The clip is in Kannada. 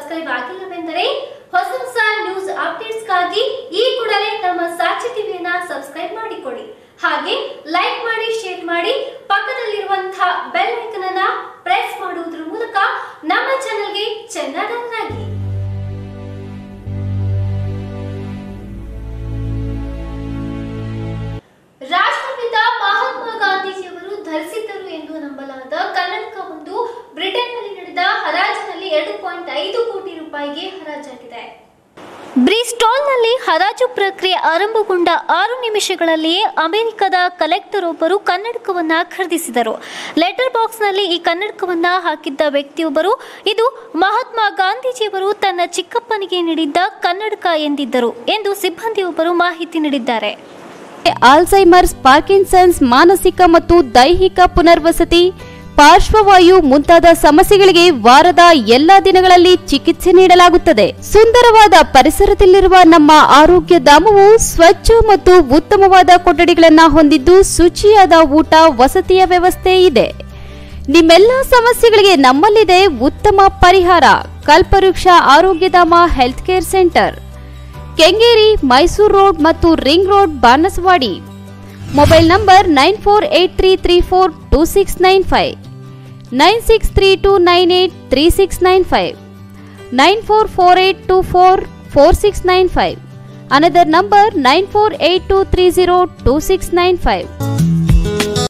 ಸಬ್ಸ್ಕ್ರೈಬ್ ಆಗಿಲ್ಲವೆಂದರೆ ಹೊಸ ಹೊಸ ನ್ಯೂಸ್ ಅಪ್ಡೇಟ್ಸ್ಗಾಗಿ ಈ ಕೂಡಲೇ ನಮ್ಮ ಸಾಕ್ಷಿ ಟಿವಿಯನ್ನ ಸಬ್ಸ್ಕ್ರೈಬ್ ಮಾಡಿಕೊಳ್ಳಿ. ಹಾಗೆ ಲೈಕ್ ಮಾಡಿ, ಶೇರ್ ಮಾಡಿ, ಪಕ್ಕದಲ್ಲಿರುವಂತಹ ಬೆಲ್ ಐಕಾನ್ ಅನ್ನು ಪ್ರೆಸ್ ಮಾಡುವುದರ ಮೂಲಕ ನಮ್ಮ ಚಾನೆಲ್ಗೆ ಚೆನ್ನಾಗಿ ರಾಷ್ಟ್ರಪಿತ ಮಹಾತ್ಮ ಗಾಂಧೀಜಿಯವರು ಧರಿಸಿದ್ದರು ಎಂದು ನಂಬಲಾದ ಕನ್ನಡಕವೊಂದು ಬ್ರಿಟನ್ನಲ್ಲಿ ನಡೆದ ಹರಾಜಿನಲ್ಲಿ 2.5 ಕೋಟಿ ರೂಪಾಯಿಗೆ ಹರಾಜಾಗಿದೆ. ಬ್ರಿಸ್ಟಾಲ್ನಲ್ಲಿ ಹರಾಜು ಪ್ರಕ್ರಿಯೆ ಆರಂಭಗೊಂಡ 6 ನಿಮಿಷಗಳಲ್ಲಿಯೇ ಅಮೆರಿಕದ ಕಲೆಕ್ಟರ್ ಒಬ್ಬರು ಕನ್ನಡಕವನ್ನು ಖರೀದಿಸಿದರು. ಲೆಟರ್ ಬಾಕ್ಸ್ನಲ್ಲಿ ಈ ಕನ್ನಡಕವನ್ನು ಹಾಕಿದ್ದ ವ್ಯಕ್ತಿಯೊಬ್ಬರು ಇದು ಮಹಾತ್ಮ ಗಾಂಧೀಜಿಯವರು ತನ್ನ ಚಿಕ್ಕಪ್ಪನಿಗೆ ನೀಡಿದ್ದ ಕನ್ನಡಕ ಎಂದಿದ್ದರು ಎಂದು ಸಿಬ್ಬಂದಿಯೊಬ್ಬರು ಮಾಹಿತಿ ನೀಡಿದ್ದಾರೆ. ಆಲ್ಝೈಮರ್ಸ್, ಪಾರ್ಕಿನ್ಸನ್ಸ್, ಮಾನಸಿಕ ಮತ್ತು ದೈಹಿಕ ಪುನರ್ವಸತಿ, ಪಾರ್ಶ್ವವಾಯು ಮುಂತಾದ ಸಮಸ್ಯೆಗಳಿಗೆ ವಾರದ ಎಲ್ಲಾ ದಿನಗಳಲ್ಲಿ ಚಿಕಿತ್ಸೆ ನೀಡಲಾಗುತ್ತದೆ. ಸುಂದರವಾದ ಪರಿಸರದಲ್ಲಿರುವ ನಮ್ಮ ಆರೋಗ್ಯ ಧಾಮವು ಸ್ವಚ್ಛ ಮತ್ತು ಉತ್ತಮವಾದ ಕೊಠಡಿಗಳನ್ನು ಹೊಂದಿದ್ದು ಶುಚಿಯಾದ ಊಟ, ವಸತಿಯ ವ್ಯವಸ್ಥೆ ಇದೆ. ನಿಮ್ಮೆಲ್ಲ ಸಮಸ್ಯೆಗಳಿಗೆ ನಮ್ಮಲ್ಲಿದೆ ಉತ್ತಮ ಪರಿಹಾರ. Kalpavriksha Arogyadhama health care centre, Kengeri, Mysore road ಮತ್ತು ring road, Banaswadi. Mobile number 9483342695, 9632983695, 9448244695. Another number 9482302695.